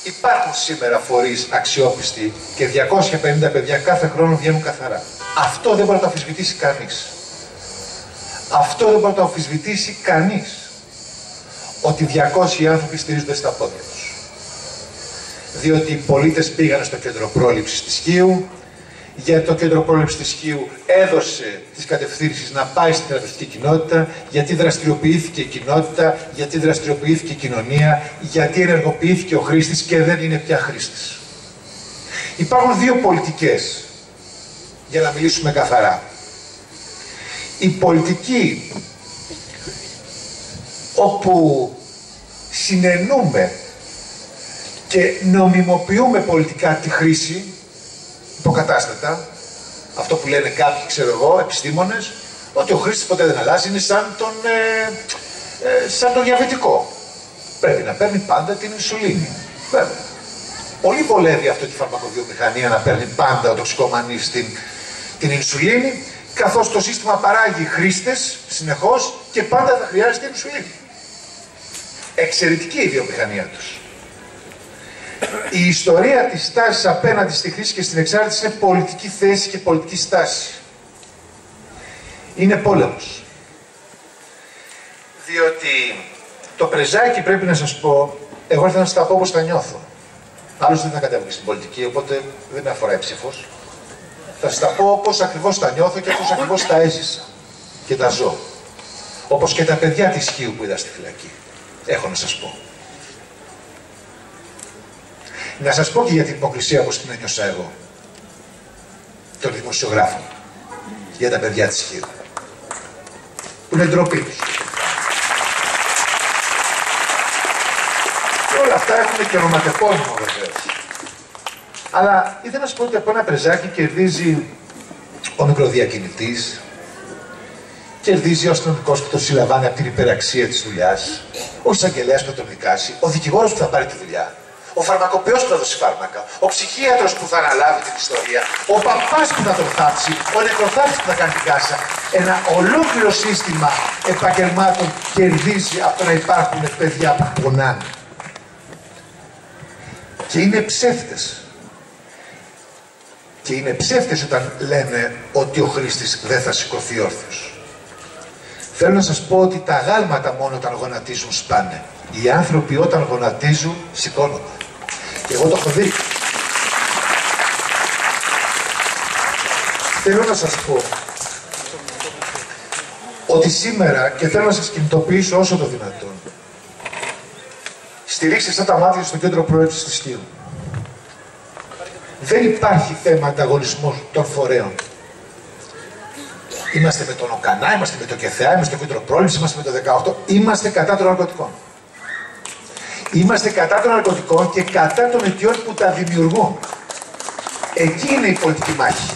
Υπάρχουν σήμερα φορείς αξιόπιστοι και 250 παιδιά κάθε χρόνο βγαίνουν καθαρά. Αυτό δεν μπορεί να το αμφισβητήσει κανείς. Αυτό δεν μπορεί να το αμφισβητήσει κανείς. Ότι 200 άνθρωποι στηρίζονται στα πόδια τους. Διότι οι πολίτες πήγαν στο κέντρο πρόληψης της Χίου, γιατί το κέντρο πρόληψης της Χίου έδωσε τις κατευθύνσεις να πάει στην θεραπευτική κοινότητα, γιατί δραστηριοποιήθηκε η κοινότητα, γιατί δραστηριοποιήθηκε η κοινωνία, γιατί ενεργοποιήθηκε ο χρήστης και δεν είναι πια χρήστης. Υπάρχουν δύο πολιτικές, για να μιλήσουμε καθαρά. Η πολιτική όπου συνενούμε και νομιμοποιούμε πολιτικά τη χρήση υποκατάστατα, αυτό που λένε κάποιοι, ξέρω εγώ, επιστήμονες, ότι ο χρήστης ποτέ δεν αλλάζει, είναι σαν τον διαβητικό. Πρέπει να παίρνει πάντα την ινσουλίνη. Βέβαια. Πολύ βολεύει αυτό τη φαρμακοβιομηχανία να παίρνει πάντα ο τοξικομανής την ινσουλίνη, καθώς το σύστημα παράγει χρήστες συνεχώς και πάντα θα χρειάζεται ινσουλίνη. Εξαιρετική η βιομηχανία τους. Η ιστορία της στάσης απέναντι στη χρήση και στην εξάρτηση είναι πολιτική θέση και πολιτική στάση. Είναι πόλεμος. Διότι το πρεζάκι, πρέπει να σας πω, εγώ ήρθα να σας τα πω όπως τα νιώθω. Άλλος δεν θα κατέβει στην πολιτική, οπότε δεν με αφορά η ψήφος. Θα σας τα πω όπως ακριβώς τα νιώθω και όπως ακριβώς τα έζησα και τα ζω. Όπως και τα παιδιά της Χίου που είδα στη φυλακή. Έχω να σας πω. Να σας πω και για την υποκρισία όπως την ένιωσα εγώ, των δημοσιογράφων, για τα παιδιά της Χίου, που είναι ντροπή τους. Και όλα αυτά έχουν και ονοματεπώνυμο βεβαίως. Αλλά ήθελα να σας πω ότι από ένα πρεζάκι κερδίζει ο μικροδιακινητής, κερδίζει ο αστυνομικός που το συλλαμβάνει από την υπεραξία της δουλειάς, ο εισαγγελέας που θα τον δικάσει, ο δικηγόρος που θα πάρει τη δουλειά, ο φαρμακοποιός που θα δώσει φάρμακα, ο ψυχίατρος που θα αναλάβει την ιστορία, ο παπάς που θα τον θάψει, ο νεκροθάψης που θα κάνει την κάσα. Ένα ολόκληρο σύστημα επαγγελμάτων κερδίζει από το να υπάρχουν παιδιά που πονάνε. Και είναι ψεύτες. Και είναι ψεύτες όταν λένε ότι ο χρήστης δεν θα σηκωθεί όρθιος. Θέλω να σας πω ότι τα γάλματα μόνο όταν γονατίζουν σπάνε. Οι άνθρωποι όταν γονατίζουν σηκώνονται. Και εγώ το έχω δει. Θέλω να σας πω ότι σήμερα, και θέλω να σας κινητοποιήσω όσο το δυνατόν, στηρίξτε σαν τα μάτια στο κέντρο προέλευσης της Χίου. Δεν υπάρχει θέμα ανταγωνισμού των φορέων. Είμαστε με τον ΟΚΑΝΑ, είμαστε με το ΚΕΘΕΑ, είμαστε στο κέντρο πρόληψης, είμαστε με το 18. Είμαστε κατά των ναρκωτικών. Είμαστε κατά των ναρκωτικών και κατά των αιτιών που τα δημιουργούν. Εκεί είναι η πολιτική μάχη.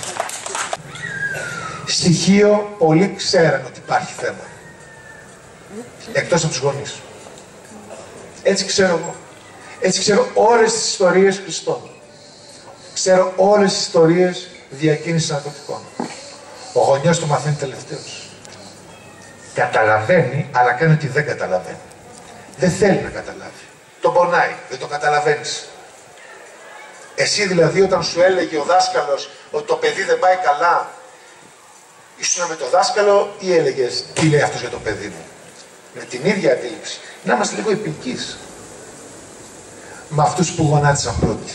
Στοιχείο, πολλοί ξέραν ότι υπάρχει θέμα. Εκτός από τους γονείς. Έτσι ξέρω εγώ. Έτσι ξέρω όλες τις ιστορίες Χριστών. Ξέρω όλες τις ιστορίες διακίνησης ναρκωτικών. Ο γονιός το μαθαίνει τελευταίος. Καταλαβαίνει, αλλά κάνει ότι δεν καταλαβαίνει. Δεν θέλει να καταλάβει. Τον πονάει, δεν το καταλαβαίνεις. Εσύ δηλαδή όταν σου έλεγε ο δάσκαλος ότι το παιδί δεν πάει καλά, ήσουν με το δάσκαλο ή έλεγες τι λέει αυτός για το παιδί μου. Με την ίδια αντίληψη. Να είμαστε λίγο επικείς με αυτούς που γονάτισαν πρώτοι.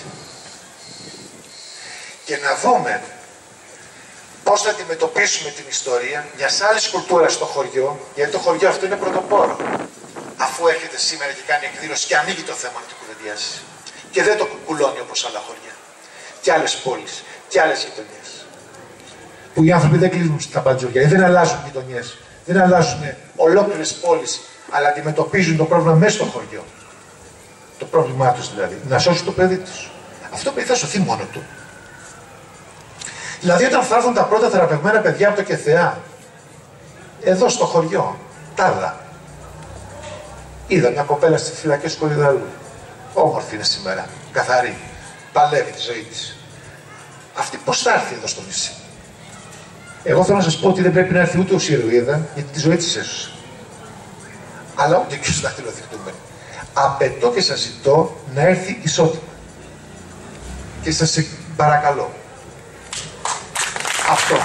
Και να δούμε πώς θα αντιμετωπίσουμε την ιστορία μιας άλλης κουλτούρας στο χωριό, γιατί το χωριό αυτό είναι πρωτοπόρο. Αφού έρχεται σήμερα και κάνει εκδήλωση και ανοίγει το θέμα να το κουβεντιάσει. Και δεν το κουκουλώνει όπως άλλα χωριά. Και άλλες πόλεις, και άλλες γειτονιές. Που οι άνθρωποι δεν κλείνουν στα μπατζούρια, δεν αλλάζουν γειτονιές, δεν αλλάζουν ολόκληρες πόλεις, αλλά αντιμετωπίζουν το πρόβλημα μέσα στο χωριό. Το πρόβλημά τους δηλαδή, να σώσουν το παιδί τους. Αυτό το παιδί θα σωθεί μόνο του. Δηλαδή όταν θα έρθουν τα πρώτα θεραπευμένα παιδιά από το ΚΕΘΕΑ, εδώ στο χωριό, τάδα, είδα μια κοπέλα στη φυλακή Σκολιδαλού. Όμορφη είναι σήμερα, καθαρή, παλεύει τη ζωή της. Αυτή πώς θα έρθει εδώ στο νησί. Εγώ θέλω να σας πω ότι δεν πρέπει να έρθει ούτε ως ηρωίδα, γιατί τη ζωή της έσωσε. Αλλά ούτε και ως δαχτυλοδεικτούμενη. Απαιτώ και σας ζητώ να έρθει ισότιμα. Και σας παρακαλώ. Αυτό.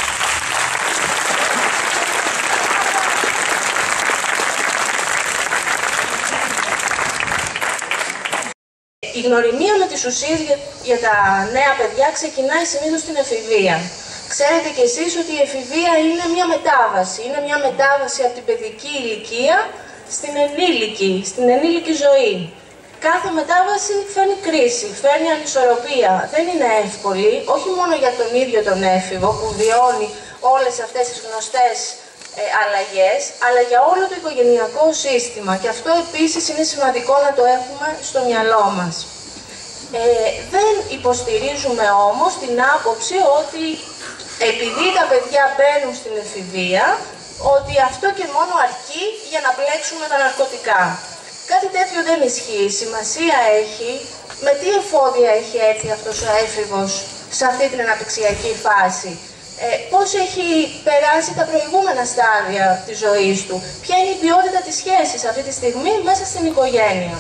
Η γνωριμία με τις ουσίες για τα νέα παιδιά ξεκινάει συνήθως στην εφηβεία. Ξέρετε κι εσείς ότι η εφηβεία είναι μια μετάβαση. Είναι μια μετάβαση από την παιδική ηλικία στην ενήλικη ζωή. Κάθε μετάβαση φέρνει κρίση, φέρνει ανισορροπία. Δεν είναι εύκολη, όχι μόνο για τον ίδιο τον έφηβο που βιώνει όλες αυτές τις γνωστές αλλαγές, αλλά για όλο το οικογενειακό σύστημα. Και αυτό επίσης είναι σημαντικό να το έχουμε στο μυαλό μας. Δεν υποστηρίζουμε όμως την άποψη ότι επειδή τα παιδιά μπαίνουν στην εφηβεία, ότι αυτό και μόνο αρκεί για να μπλέξουν με τα ναρκωτικά. Κάτι τέτοιο δεν ισχύει. Σημασία έχει με τι εφόδια έχει έρθει αυτός ο έφηβος σε αυτή την αναπτυξιακή φάση. Πώς έχει περάσει τα προηγούμενα στάδια της ζωής του. Ποια είναι η ποιότητα της σχέσης αυτή τη στιγμή μέσα στην οικογένεια.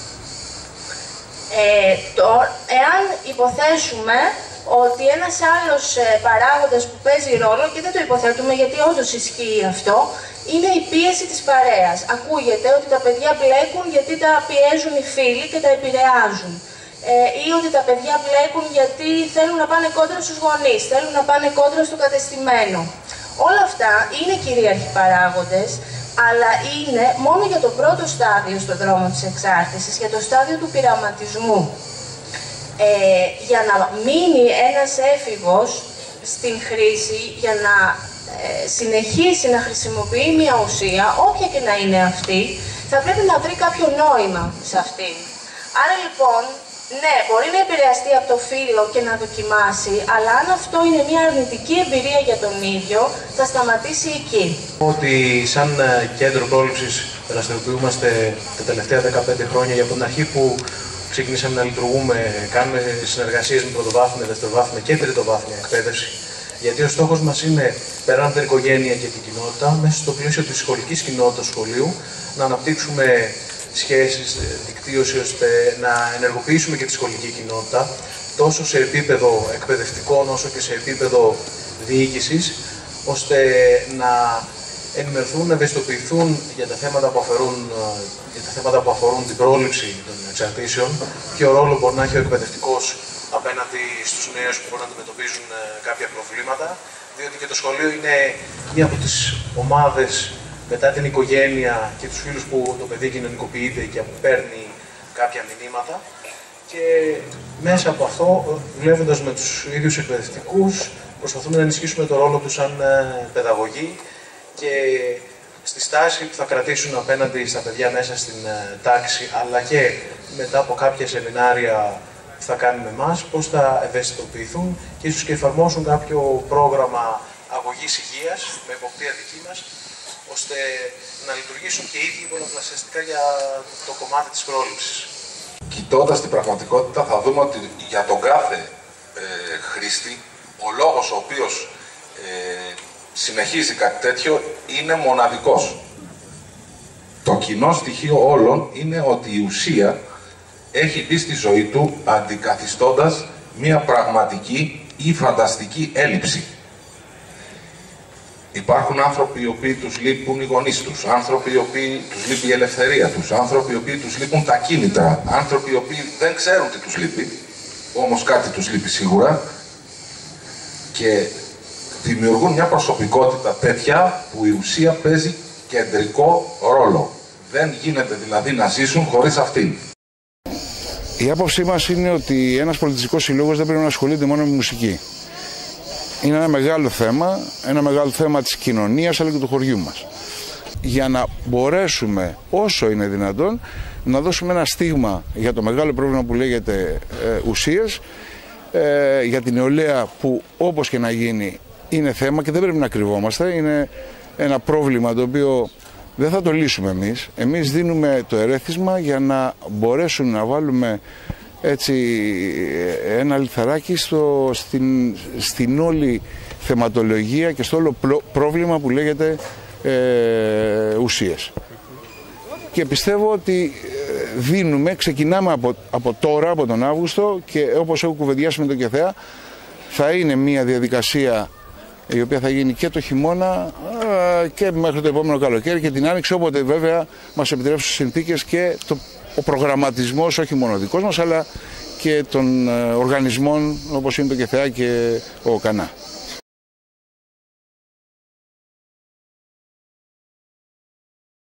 Εάν υποθέσουμε ότι ένας άλλος παράγοντας που παίζει ρόλο, και δεν το υποθέτουμε γιατί όντως ισχύει αυτό, είναι η πίεση της παρέας. Ακούγεται ότι τα παιδιά μπλέκουν γιατί τα πιέζουν οι φίλοι και τα επηρεάζουν. Ή ότι τα παιδιά μπλέκουν γιατί θέλουν να πάνε κόντρα στους γονείς, θέλουν να πάνε κόντρα στο κατεστημένο. Όλα αυτά είναι κυρίαρχοι παράγοντες, αλλά είναι μόνο για το πρώτο στάδιο στον δρόμο της εξάρτησης, για το στάδιο του πειραματισμού. Για να μείνει ένας έφηβος στην χρήση, για να συνεχίσει να χρησιμοποιεί μια ουσία, όποια και να είναι αυτή, θα πρέπει να βρει κάποιο νόημα σε αυτήν. Άρα λοιπόν, ναι, μπορεί να επηρεαστεί από το φύλο και να δοκιμάσει, αλλά αν αυτό είναι μια αρνητική εμπειρία για τον ίδιο, θα σταματήσει εκεί. Ότι σαν κέντρο πρόληψης δραστηριοποιούμαστε τα τελευταία 15 χρόνια, για από την αρχή που ξεκινήσαμε να λειτουργούμε, κάνουμε συνεργασίες με πρωτοβάθμια, δευτεροβάθμια και τριτοβάθμια εκπαίδευση. Γιατί ο στόχος μας είναι, πέραν από την οικογένεια και την κοινότητα, μέσα στο πλαίσιο της σχολικής κοινότητας σχολείου, να αναπτύξουμε σχέσεις, δικτύωση, ώστε να ενεργοποιήσουμε και τη σχολική κοινότητα, τόσο σε επίπεδο εκπαιδευτικών όσο και σε επίπεδο διοίκησης, ώστε να ενημερωθούν, να ευαισθητοποιηθούν για τα θέματα που αφορούν την πρόληψη των εξαρτήσεων, ποιο ρόλο μπορεί να έχει ο εκπαιδευτικός απέναντι στους νέους που μπορούν να αντιμετωπίζουν κάποια προβλήματα, διότι και το σχολείο είναι μία από τις ομάδες μετά την οικογένεια και τους φίλους που το παιδί κοινωνικοποιείται και που παίρνει κάποια μηνύματα, και μέσα από αυτό, δουλεύοντας με τους ίδιους εκπαιδευτικούς, προσπαθούμε να ενισχύσουμε το ρόλο τους σαν παιδαγωγοί και στη στάση που θα κρατήσουν απέναντι στα παιδιά μέσα στην τάξη, αλλά και μετά από κάποια σεμινάρια που θα κάνουμε εμάς, πώς θα ευαισθητοποιηθούν και ίσως και εφαρμόσουν κάποιο πρόγραμμα αγωγής υγείας με εποπτεία δική μας, ώστε να λειτουργήσουν και οι ίδιοι πολλαπλασιαστικά για το κομμάτι της πρόληψης. Κοιτώντας την πραγματικότητα, θα δούμε ότι για τον κάθε χρήστη, ο λόγος ο οποίος συνεχίζει κάτι τέτοιο είναι μοναδικός. Το κοινό στοιχείο όλων είναι ότι η ουσία έχει μπει στη ζωή του αντικαθιστώντας μία πραγματική ή φανταστική έλλειψη. Υπάρχουν άνθρωποι οι οποίοι τους λείπουν οι γονείς τους, άνθρωποι οι οποίοι τους λείπει η ελευθερία τους, άνθρωποι οι οποίοι τους λείπουν τα κίνητρα, άνθρωποι οι οποίοι δεν ξέρουν τι τους λείπει, όμως κάτι τους λείπει σίγουρα, και δημιουργούν μια προσωπικότητα τέτοια που η ουσία παίζει κεντρικό ρόλο. Δεν γίνεται δηλαδή να ζήσουν χωρίς αυτήν. Η άποψή μας είναι ότι ένας πολιτιστικός συλλόγος δεν πρέπει να ασχολείται μόνο με μουσική. Είναι ένα μεγάλο θέμα της κοινωνίας αλλά και του χωριού μας. Για να μπορέσουμε όσο είναι δυνατόν να δώσουμε ένα στίγμα για το μεγάλο πρόβλημα που λέγεται ουσίες, για την νεολαία που όπως και να γίνει είναι θέμα και δεν πρέπει να κρυβόμαστε. Είναι ένα πρόβλημα το οποίο δεν θα το λύσουμε εμείς. Εμείς δίνουμε το ερέθισμα για να μπορέσουν να βάλουμε έτσι ένα λιθαράκι στην όλη θεματολογία και στο όλο πρόβλημα που λέγεται ουσίες. Και πιστεύω ότι δίνουμε, ξεκινάμε από τώρα, από τον Αύγουστο, και όπως έχω κουβεντιάσει με τον ΚΕΘΕΑ, θα είναι μια διαδικασία η οποία θα γίνει και το χειμώνα και μέχρι το επόμενο καλοκαίρι και την άνοιξη, όποτε βέβαια μας επιτρέψουν συνθήκες και ο προγραμματισμός, όχι μόνο δικός μας, αλλά και των οργανισμών όπως είναι το ΚΕΘΕΑ και ο ΚΑΝΑ.